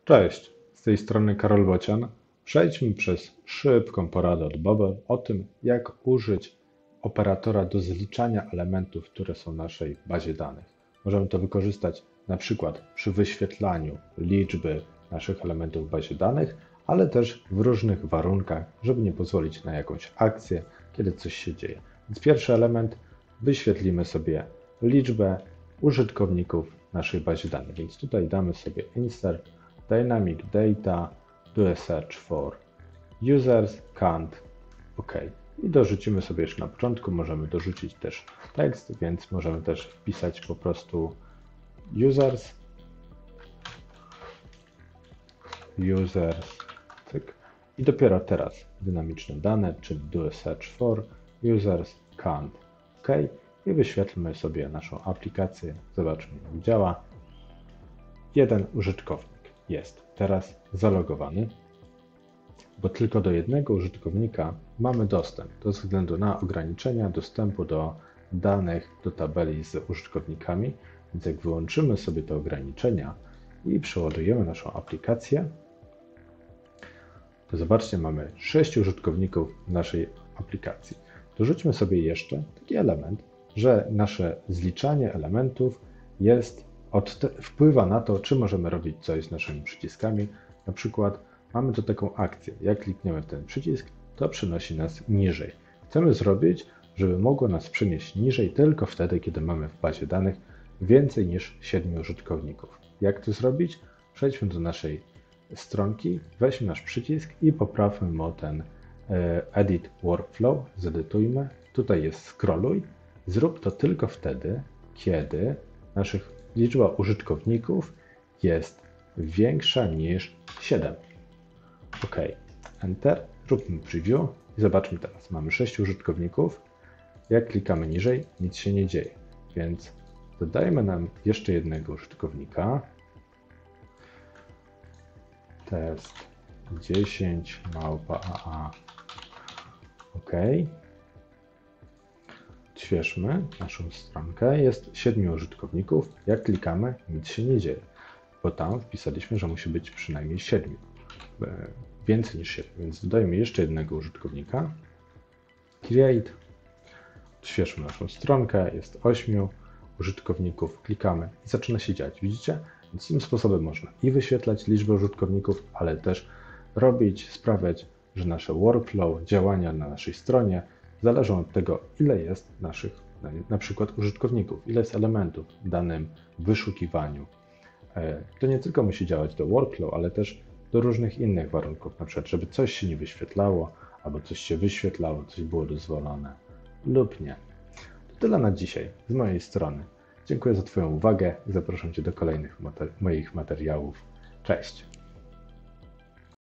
Cześć, z tej strony Karol Bocian. Przejdźmy przez szybką poradę od Boba o tym, jak użyć operatora do zliczania elementów, które są w naszej bazie danych. Możemy to wykorzystać na przykład przy wyświetlaniu liczby naszych elementów w bazie danych, ale też w różnych warunkach, żeby nie pozwolić na jakąś akcję, kiedy coś się dzieje. Więc pierwszy element, wyświetlimy sobie liczbę użytkowników w naszej bazie danych. Więc tutaj damy sobie insert Dynamic Data, do a search for users, count, OK. I dorzucimy sobie jeszcze na początku, możemy dorzucić też tekst, więc możemy też wpisać po prostu users, cyk. I dopiero teraz dynamiczne dane, czyli do a search for users, count, OK. I wyświetlmy sobie naszą aplikację, zobaczmy jak działa. Jeden użytkownik jest teraz zalogowany, bo tylko do jednego użytkownika mamy dostęp ze względu na ograniczenia dostępu do danych do tabeli z użytkownikami. Więc jak wyłączymy sobie te ograniczenia i przeładujemy naszą aplikację, to zobaczcie, mamy 6 użytkowników w naszej aplikacji. Dorzućmy sobie jeszcze taki element, że nasze zliczanie elementów wpływa na to, czy możemy robić coś z naszymi przyciskami. Na przykład mamy tu taką akcję. Jak klikniemy w ten przycisk, to przenosi nas niżej. Chcemy zrobić, żeby mogło nas przenieść niżej tylko wtedy, kiedy mamy w bazie danych więcej niż 7 użytkowników. Jak to zrobić? Przejdźmy do naszej stronki, weźmy nasz przycisk i poprawmy o ten Edit Workflow, zedytujmy. Tutaj jest scrolluj. Zrób to tylko wtedy, kiedy liczba użytkowników jest większa niż 7. OK. Enter. Róbmy preview i zobaczmy teraz. Mamy 6 użytkowników. Jak klikamy niżej, nic się nie dzieje. Więc dodajmy nam jeszcze jednego użytkownika. Test 10 małpa AA. OK. Odświeżmy naszą stronkę. Jest 7 użytkowników. Jak klikamy, nic się nie dzieje, bo tam wpisaliśmy, że musi być przynajmniej 7. Więcej niż 7, więc dodajmy jeszcze jednego użytkownika. Create. Odświeżmy naszą stronkę. Jest 8 użytkowników. Klikamy i zaczyna się dziać. Widzicie? Więc tym sposobem można i wyświetlać liczbę użytkowników, ale też sprawiać, że nasze workflow, działania na naszej stronie zależą od tego, ile jest naszych, na przykład użytkowników, ile jest elementów w danym wyszukiwaniu. To nie tylko musi działać do workflow, ale też do różnych innych warunków, na przykład, żeby coś się nie wyświetlało, albo coś się wyświetlało, coś było dozwolone lub nie. To tyle na dzisiaj z mojej strony. Dziękuję za Twoją uwagę i zapraszam Cię do kolejnych moich materiałów. Cześć!